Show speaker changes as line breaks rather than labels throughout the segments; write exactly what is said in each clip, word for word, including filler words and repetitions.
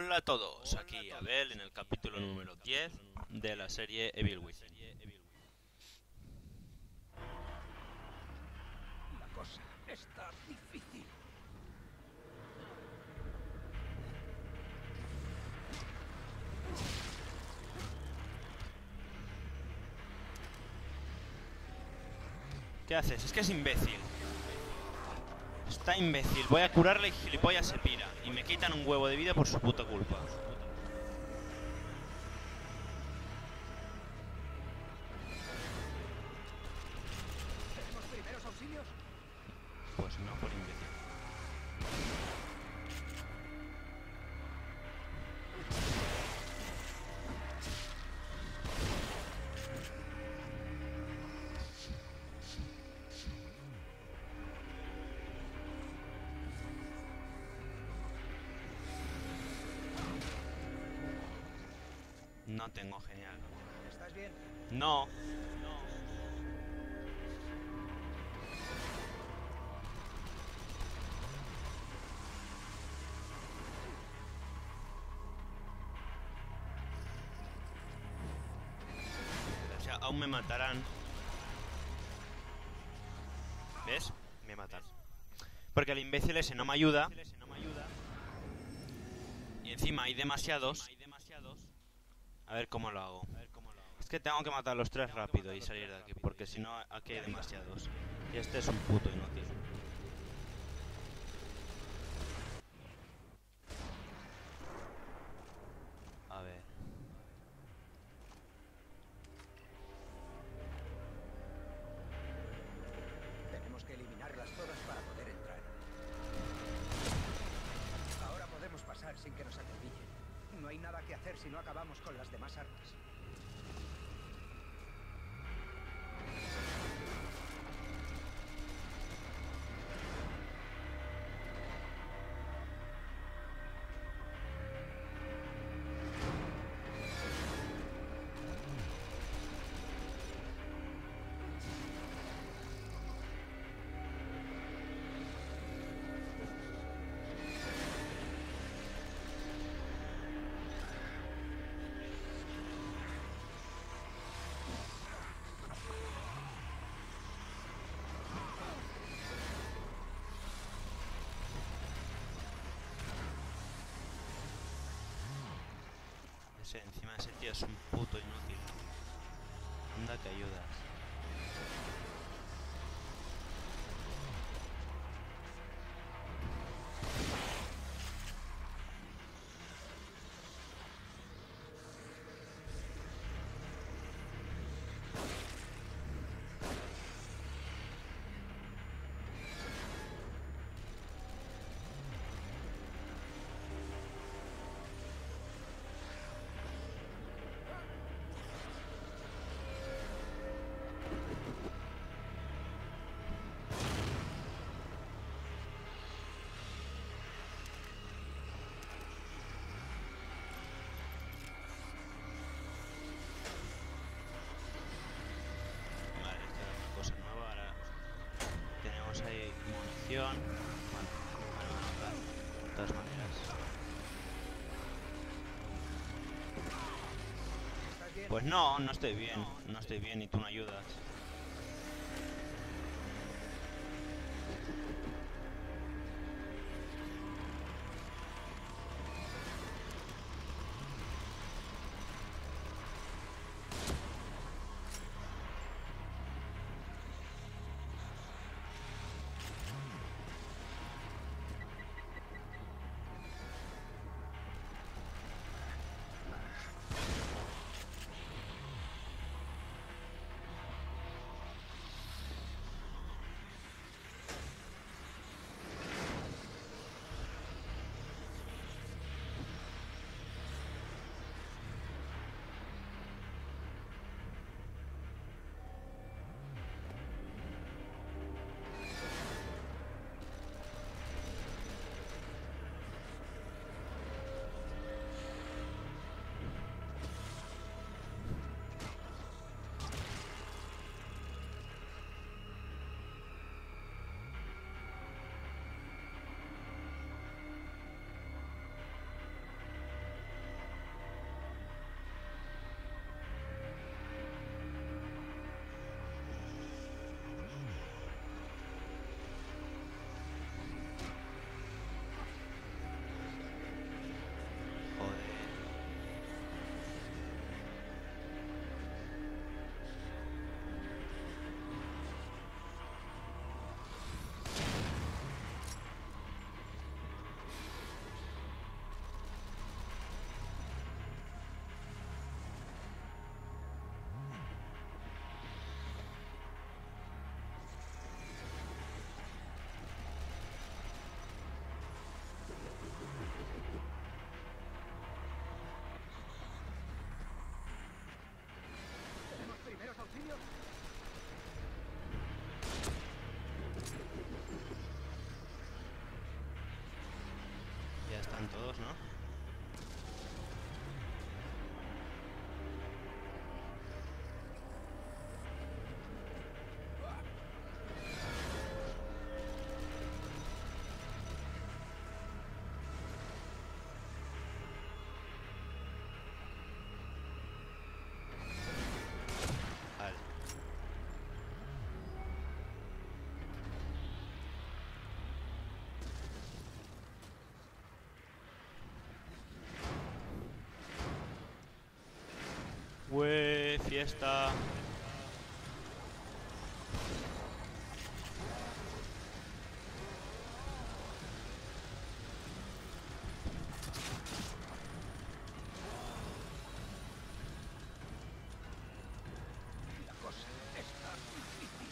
Hola a todos, aquí Abel en el capítulo número diez de la serie Evil Within.
La cosa está difícil.
¿Qué haces? Es que es imbécil. Está imbécil. Voy a curarle y gilipollas se pira. Y me quitan un huevo de vida por su puta culpa.
¿Tenemos primeros auxilios?
Pues no, por imbécil. No tengo, genial.
¿Estás bien?
No. O sea, aún me matarán. ¿Ves? Me matan. Porque el imbécil ese no me ayuda. Y encima hay demasiados. A ver cómo lo hago. Es que tengo que matar a los tres rápido y salir de aquí, porque si no aquí hay demasiados. Y este es un puto inútil. A ver.
Tenemos que eliminarlas todas para poder entrar. Ahora podemos pasar sin que nos acribillen. No hay nada que hacer si no acabamos con las demás armas.
Ese, encima ese tío es un puto inútil. Anda que ayudas. Vale, esta era una cosa nueva. Ahora tenemos ahí munición. Bueno, me van a matar. De todas maneras.
¿Estás bien?
Pues no, no estoy bien. No estoy bien y tú no ayudas. pasamos, ¿no? Vale. ¡Ué! ¡Fiesta!
La cosa está difícil.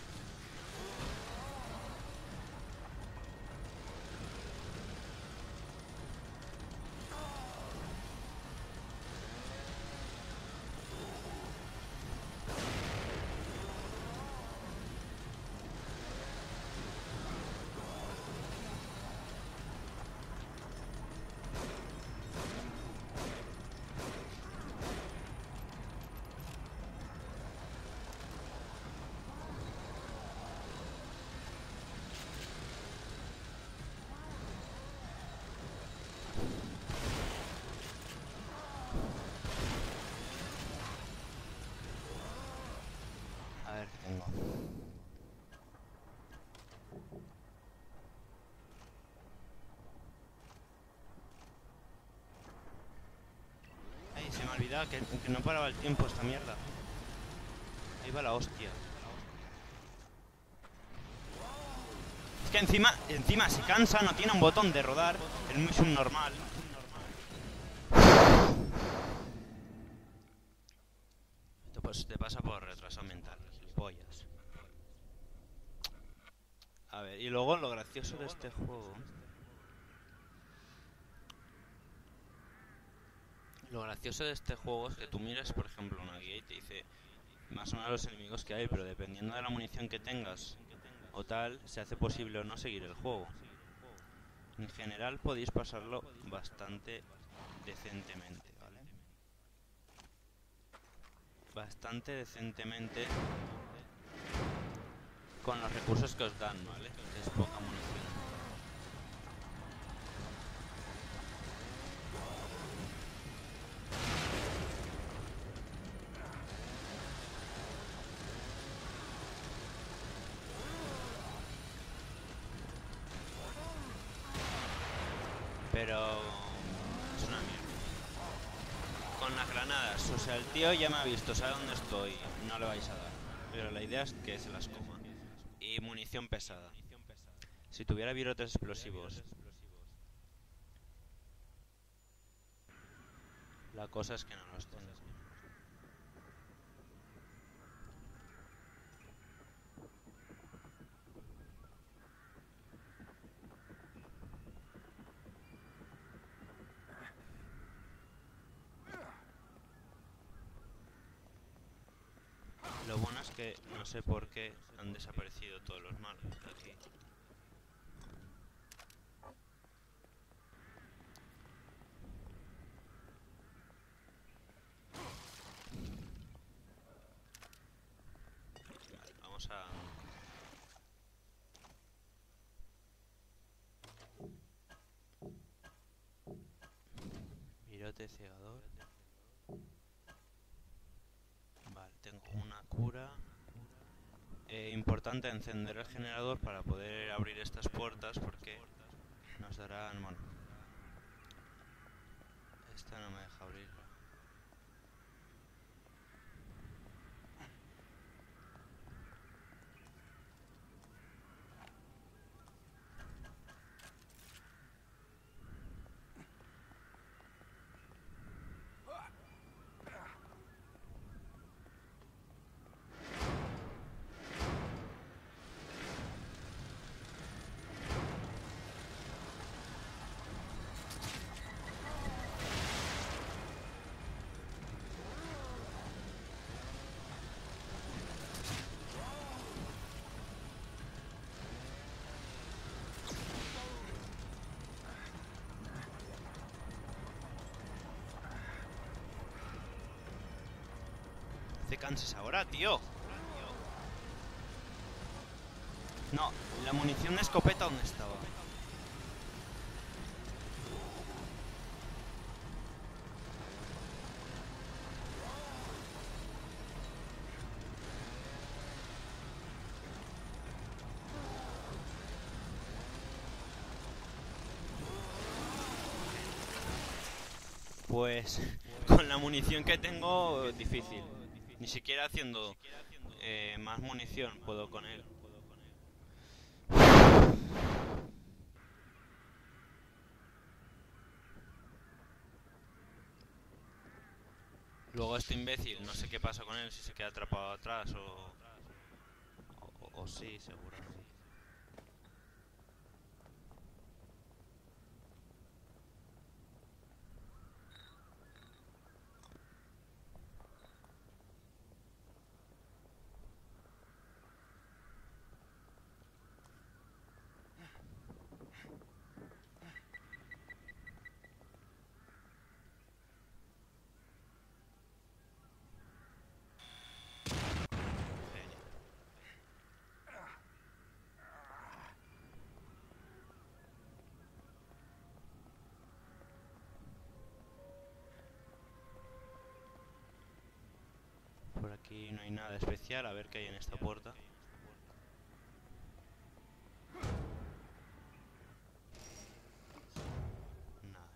A ver qué tengo. Ay, se me olvidaba que, que no paraba el tiempo esta mierda. Ahí va la hostia. Es que encima, encima se cansa, no tiene un botón de rodar. Es muy subnormal. Esto pues te pasa por retraso mental, pollas. A ver, y luego lo gracioso de este juego... Lo gracioso de este juego es que tú miras, por ejemplo, una guía y te dice más o menos los enemigos que hay, pero dependiendo de la munición que tengas o tal, se hace posible o no seguir el juego. En general podéis pasarlo bastante decentemente, ¿vale? Bastante decentemente con los recursos que os dan, ¿vale? Que es poca munición. Pero es una mierda. Con las granadas, o sea, el tío ya me ha visto, sabe dónde estoy, no le vais a dar. Pero la idea es que se las coma. Y munición pesada. Si tuviera virotes explosivos. La cosa es que no los tengo. Lo bueno es que no sé por qué han desaparecido todos los malos de aquí. Vale, vamos a... Virote cegador. Vale, tengo una cura. Eh, importante encender el generador para poder abrir estas puertas porque nos darán... Bueno, esta no me deja abrirla. te canses ahora, tío. No, la munición de escopeta, ¿dónde estaba? Pues con la munición que tengo, difícil. Ni siquiera haciendo eh, más munición puedo con él. Luego este imbécil, no sé qué pasa con él, si se queda atrapado atrás o... O, o sí, seguramente. Por aquí no hay nada especial, a ver qué hay en esta puerta. Nada.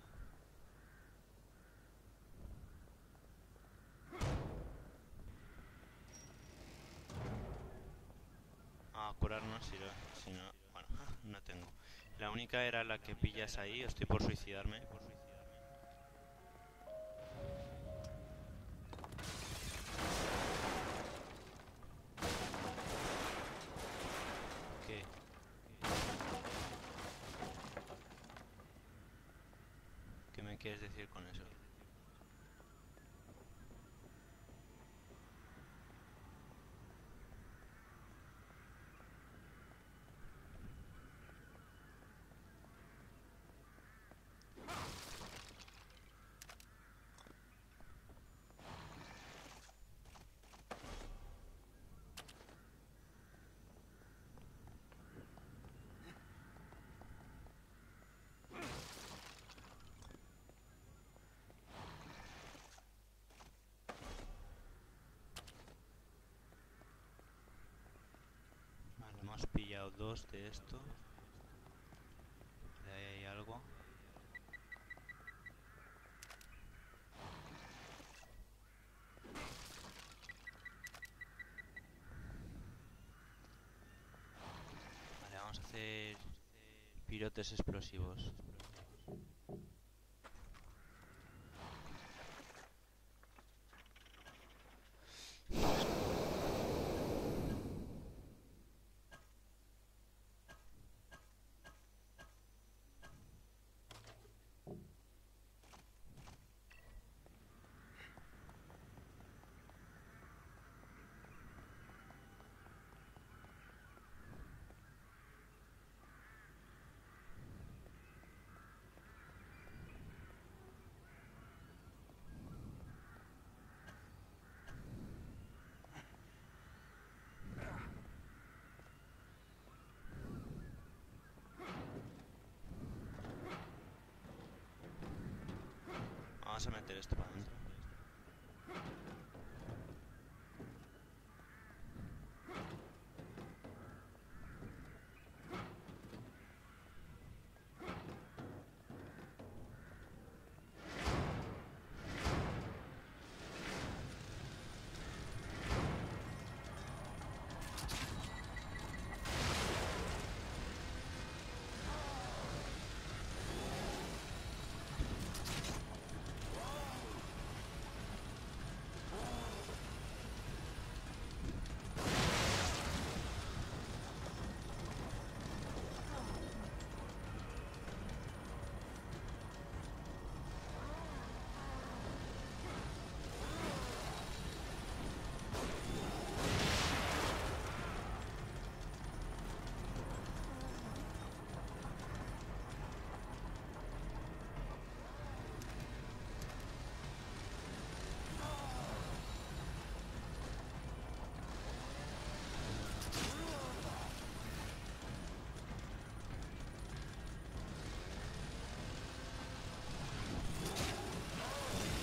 Ah, curarnos si, lo, si no... Bueno, no tengo. La única era la que pillas ahí, estoy por suicidarme. ¿Qué? ¿Qué me quieres decir con eso? Vale, hemos pillado dos de esto. De ahí hay algo. Vale, vamos a hacer pirotes explosivos. Vamos a meter esto para adentro.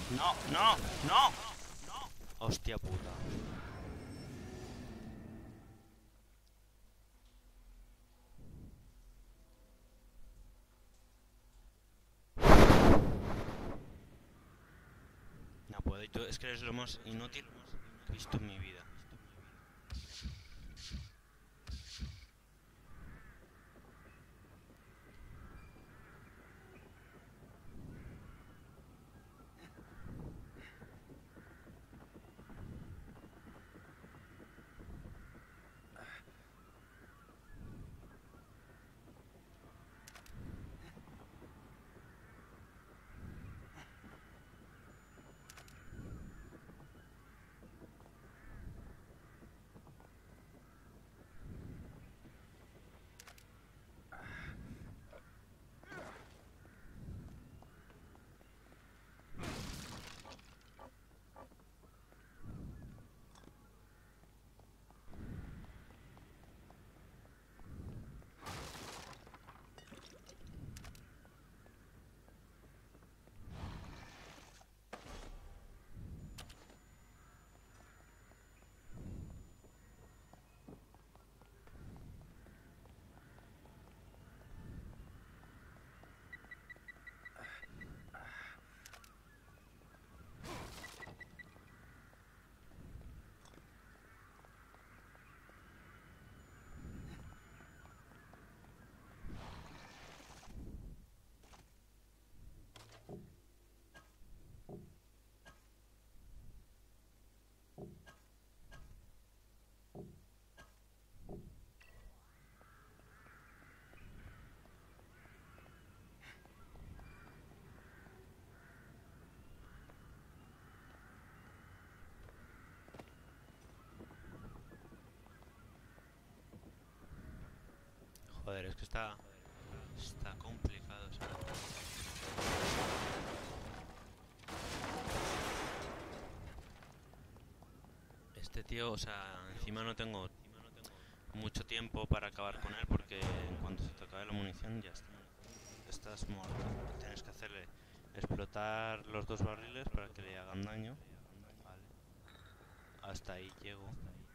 No, no, no. Hostia puta. No puedo, y tú es que eres lo más inútil que he visto en mi vida. Joder, es que está... Está complicado, ¿sabes? Este tío, o sea, encima no tengo mucho tiempo para acabar con él porque en cuanto se te acabe la munición ya está. Estás muerto. Tienes que hacerle explotar los dos barriles para que le hagan daño. Vale. Hasta ahí llego.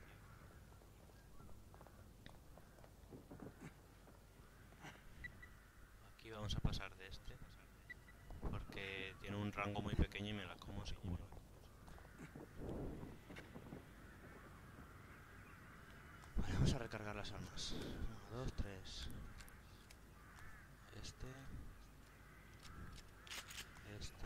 Aquí vamos a pasar de este porque tiene un rango muy pequeño y me la como seguro. Vale, vamos a recargar las armas. Uno, dos, tres. Este. Este.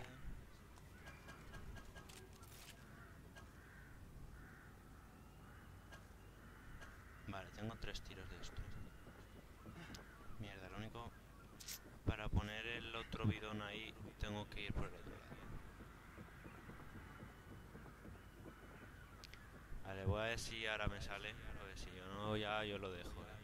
Vale, tengo tres tiros de esto. Mierda, lo único... Para poner el otro bidón ahí, tengo que ir por el otro lado. Vale, voy a ver si ahora me sale. A ver si yo no, ya yo lo dejo, eh.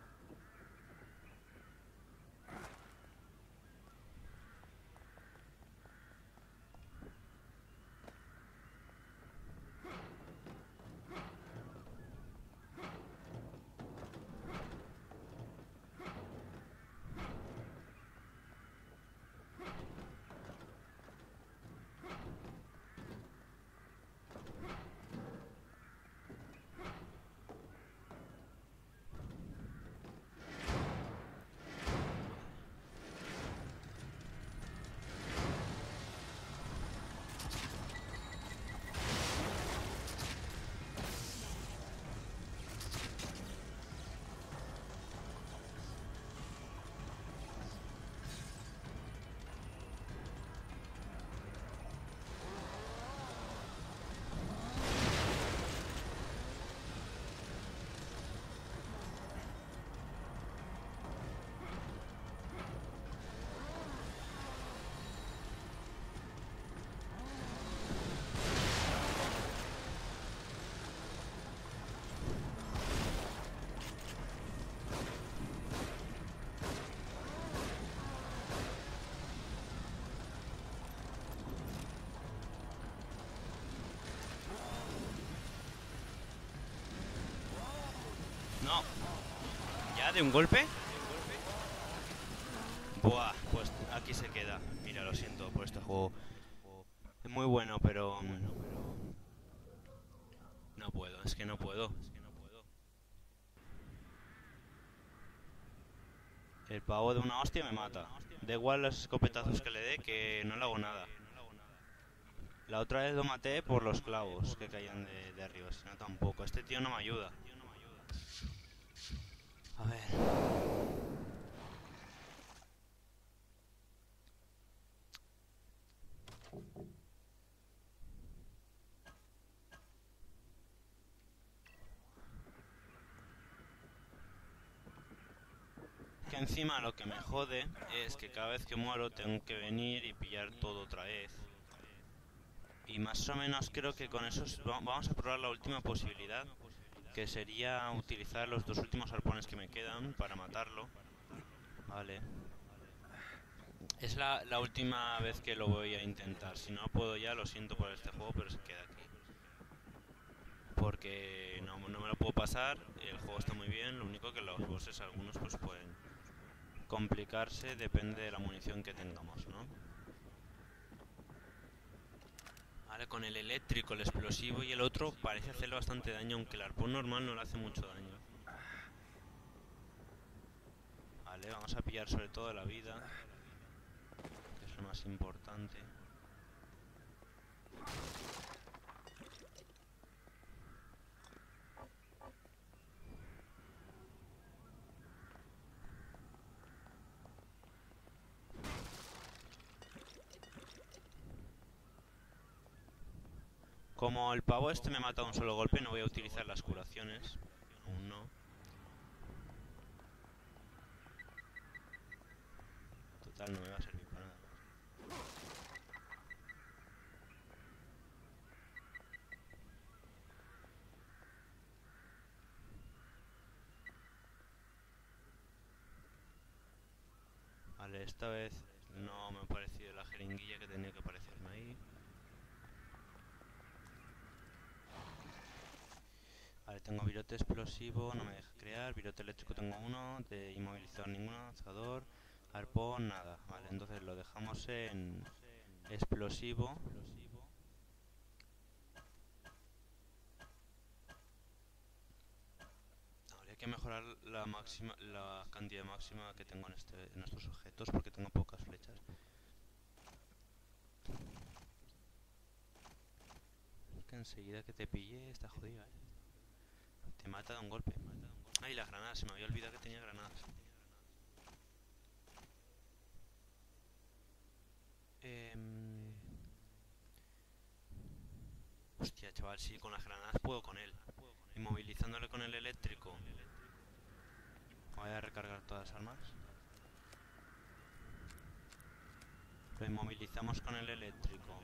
No. ¿Ya de un golpe? Buah, pues aquí se queda. Mira, lo siento por este juego. Es muy bueno, pero... No puedo, es que no puedo. El pavo de una hostia me mata. Da igual los escopetazos que le dé, que no le hago nada. La otra vez lo maté por los clavos que caían de, de arriba, si no tampoco. Este tío no me ayuda. A ver... Que encima lo que me jode es que cada vez que muero tengo que venir y pillar todo otra vez. Y más o menos creo que con eso vamos a probar la última posibilidad, que sería utilizar los dos últimos arpones que me quedan para matarlo. Vale. Es la, la última vez que lo voy a intentar. Si no puedo ya, lo siento por este juego, pero se queda aquí. Porque no, no me lo puedo pasar, el juego está muy bien, lo único que los bosses algunos pues pueden complicarse, depende de la munición que tengamos, ¿no? Vale, con el eléctrico, el explosivo y el otro parece hacerle bastante daño, aunque el arpón normal no le hace mucho daño. Vale, vamos a pillar sobre todo la vida, que es lo más importante. Como el pavo este me mata de un solo golpe, no voy a utilizar las curaciones. Aún no. Total, no me va a servir para nada. Vale, esta vez no me ha parecido la jeringuilla que tenía que aparecerme ahí. Vale, tengo virote explosivo, no me deja crear. Virote eléctrico tengo uno, de inmovilizador ninguno, lanzador, arpón, nada. Vale, entonces lo dejamos en explosivo. Habría que mejorar la máxima, la cantidad máxima que tengo en, este, en estos objetos, porque tengo pocas flechas. Es que enseguida que te pille está jodido, eh. Te mata de un golpe. Ay, las granadas, se me había olvidado que tenía granadas. Eh... Hostia, chaval, sí, con las granadas puedo con él. Inmovilizándole con el eléctrico. Voy a recargar todas las armas. Lo inmovilizamos con el eléctrico.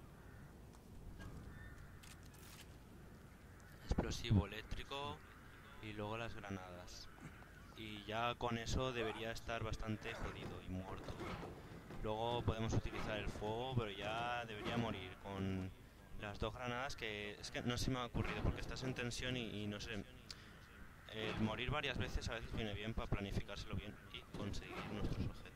Explosivo eléctrico y luego las granadas. Y ya con eso debería estar bastante jodido y muerto. Luego podemos utilizar el fuego, pero ya debería morir con las dos granadas, que es que no se me ha ocurrido porque estás en tensión y, y no sé. El morir varias veces a veces viene bien para planificárselo bien y conseguir nuestros objetivos.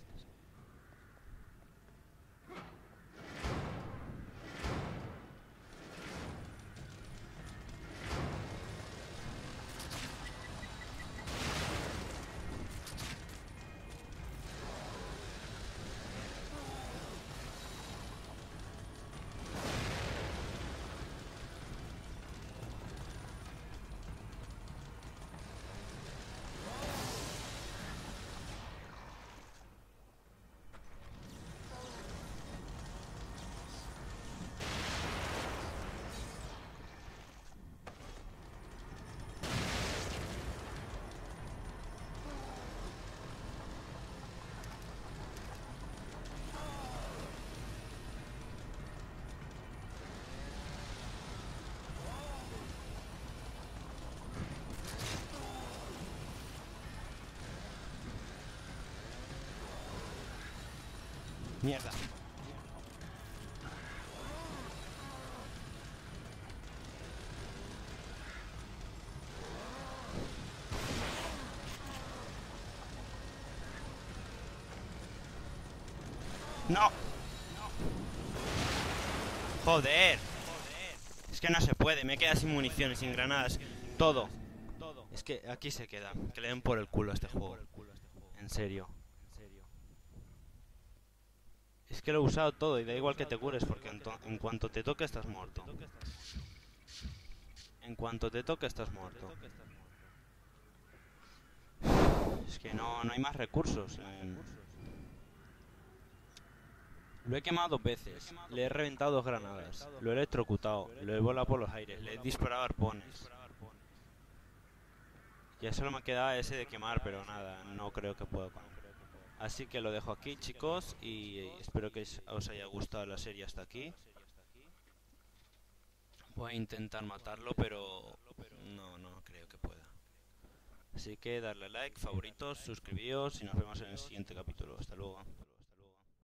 Mierda. No. ¡Joder! Es que no se puede, me queda sin municiones, sin granadas, todo. Es que aquí se queda, que le den por el culo a este juego. En serio. Es que lo he usado todo y da igual que te cures porque en, en cuanto te toque estás muerto. En cuanto te toque estás muerto. Es que no, no hay más recursos. Eh. Lo he quemado dos veces, le he reventado dos granadas, lo he electrocutado, lo he volado por los aires, le he disparado arpones. Ya solo me queda ese de quemar, pero nada, no creo que pueda con él. Así que lo dejo aquí, chicos, y espero que os haya gustado la serie hasta aquí. Voy a intentar matarlo, pero no, no creo que pueda. Así que darle like, favoritos, suscribíos y nos vemos en el siguiente capítulo. Hasta luego.